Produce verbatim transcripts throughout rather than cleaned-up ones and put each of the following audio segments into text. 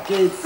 geht's.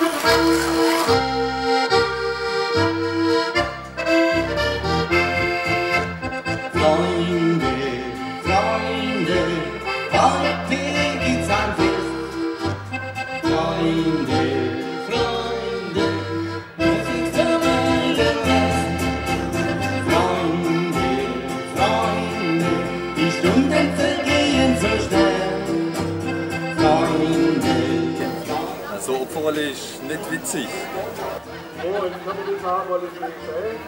Freunde, Freunde, heute gibt's ein Fest. Freunde, Freunde, Musik zum Test. Freunde, Freunde, die Stunden vergehen so schnell. Freunde, Freunde. So Opferrolle ist nicht witzig. Oh, jetzt kann man das haben, weil es nicht fällt.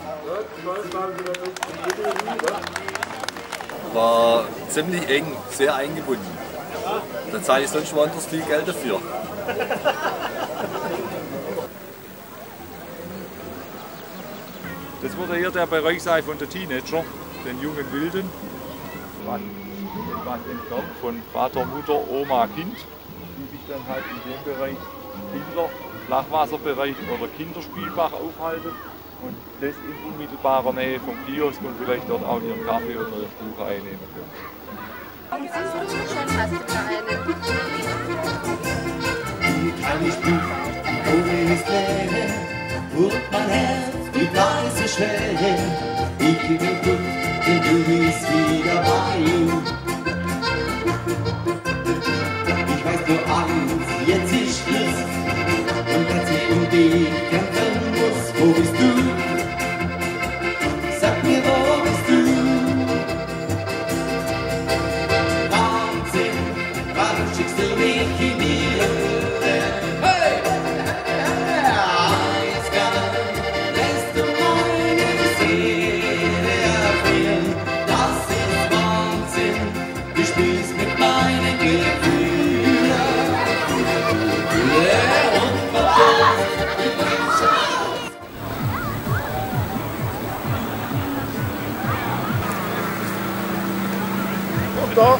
War ziemlich eng, sehr eingebunden. Da zahle ich sonst woanders viel Geld dafür. Das wird hier der Bereich sein von der Teenager, den jungen Wilden. Etwas entfernt von Vater, Mutter, Oma, Kind, die sich dann halt in dem Bereich Kinder, Flachwasserbereich oder Kinderspielbach aufhalten. Und das in unmittelbarer Nähe vom Kiosk und vielleicht dort auch ihren Kaffee oder ihr Buch einnehmen können. Wie kann ich dich ohne es lernen? Wird mein Herz wie leise schwer. Ich geb mir gut, denn du bist wieder bei ihm. Ich weiß nur eins, jetzt ist Schluss. Und dass ich um dich kämpfen muss, wo bist du? Sag mir, wo bist du? Wahnsinn, warum schickst du mich in die Hölle? Hey! Eiskalt lässt du meine Seele erfrieren. Das ist Wahnsinn, du spielst mit meinen Gefühlen. Yeah, und verpasst. Doch.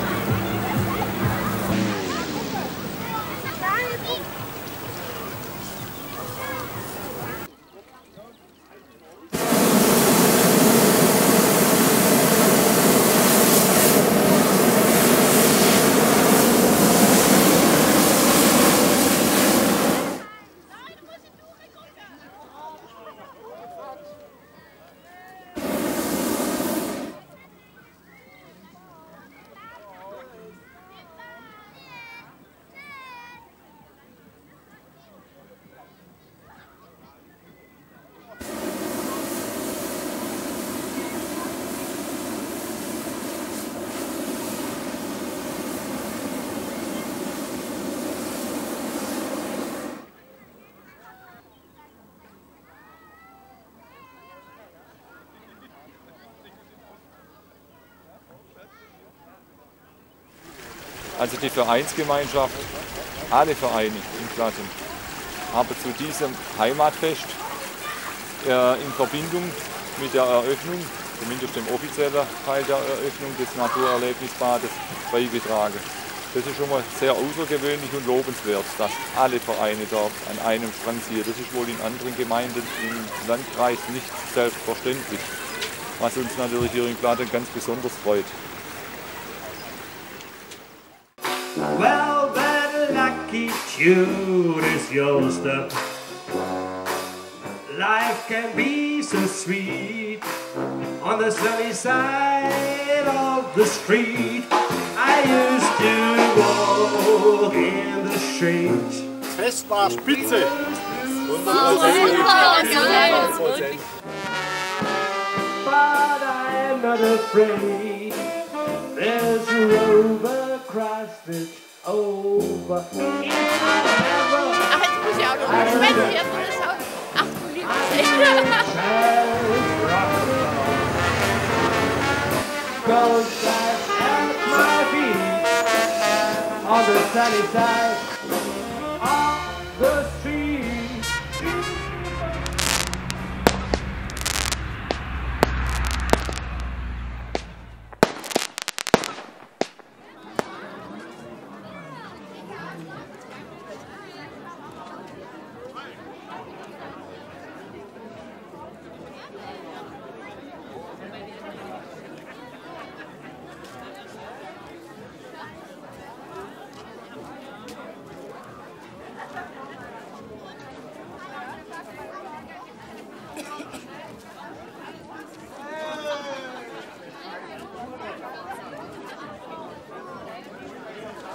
Also die Vereinsgemeinschaft, alle Vereine in Platten, haben zu diesem Heimatfest äh, in Verbindung mit der Eröffnung, zumindest dem offiziellen Teil der Eröffnung des Naturerlebnisbades, beigetragen. Das ist schon mal sehr außergewöhnlich und lobenswert, dass alle Vereine dort an einem Strang ziehen. Das ist wohl in anderen Gemeinden im Landkreis nicht selbstverständlich, was uns natürlich hier in Platten ganz besonders freut. Well, that lucky tune is your step. Life can be so sweet on the sunny side of the street. I used to walk in the street. Fest war spitze. But I'm not afraid. There's a rover across it over. Ach, jetzt muss ich auch noch mal schmecken. Jetzt muss ich auch. Ach, du liebes Goes back at my feet on the sunny side of the street.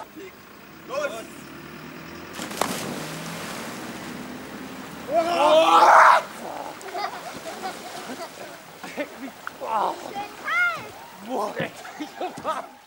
fertig. Los! Schön kalt! Boah,